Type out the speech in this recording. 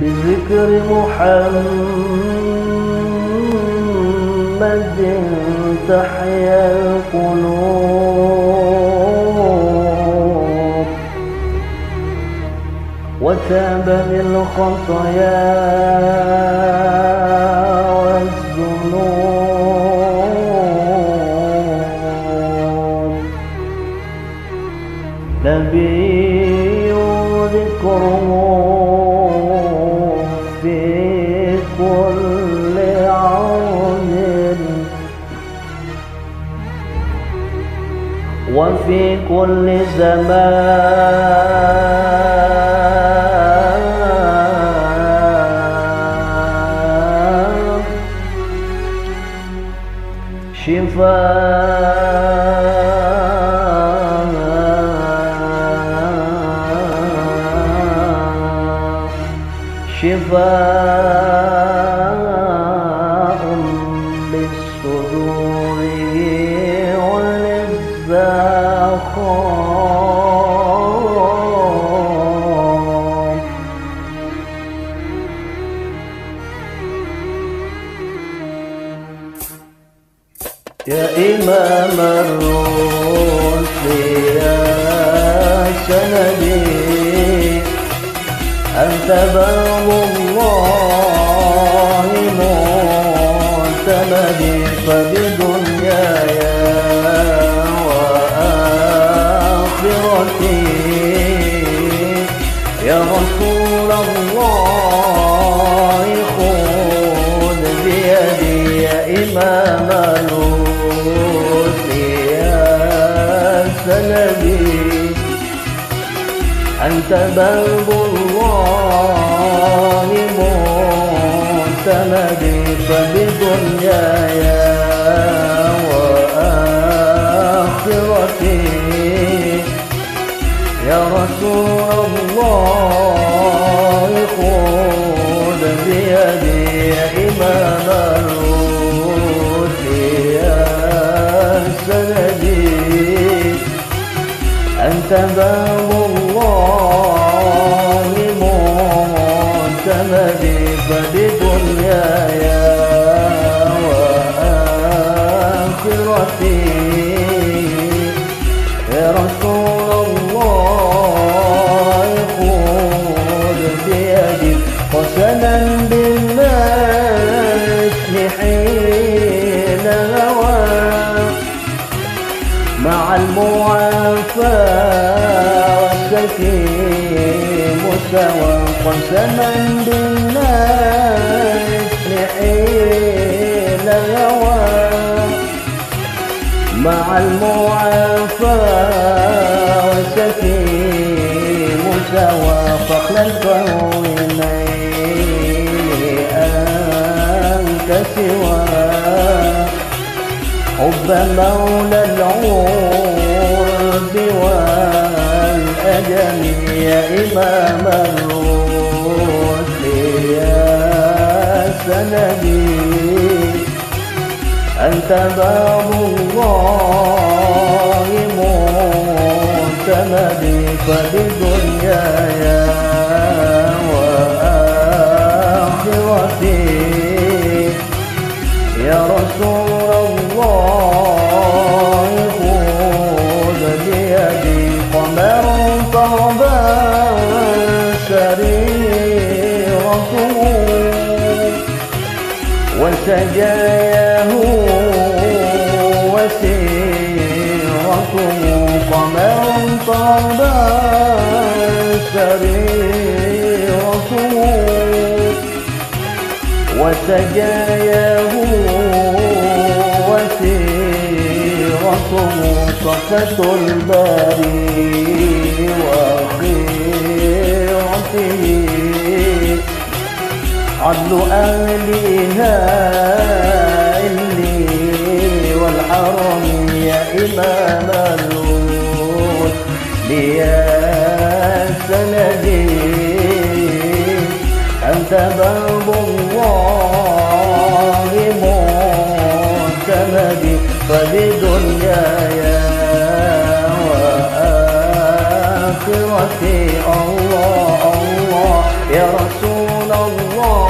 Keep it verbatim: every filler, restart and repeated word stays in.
بذكر محمد تحيا القلوب وتاب بالخطايا والذنوب. نبي ذكره في كل عون وفي كل زمان شفاء شفاء للصدور وللزخام. يا إمام الرسل يا سندي أنت باب الله معتمدي فبدنياي وآخرتي يا رسول الله خذ بيدي يا إمام الرسل يا سندي أنت باب الله معتمدي فبدنياي وآخرتي يا رسول الله خذ بيدي يا إمام الرسل يا سندي أنت باب الله معتمدي فبدنياي وآخرتي يا رسول الله خذ بيدي قسما بالمثل حين هوى مع المعافاة والسكيم سوى قسما بالنسل حين هوى مع المعافاة والسكيم سوى فخل الكونين أنت سوى حب مولى العرب والأجم يا إمام الرسل يا سندي أنت باب الله معتمدي فبدنياي وآخرتي يا رسول الله خذ بيدي قمر طابا سريرته وسجاياه وسيرته قمر طابا سريرته وسجاياه وسيرته صفة الباري وخيرته عدل أهلها إلي والحرم يا إمام الرسل يا سندي أنت باب الله معتمدي فبدنياي وآخرتي الله الله يا رسول الله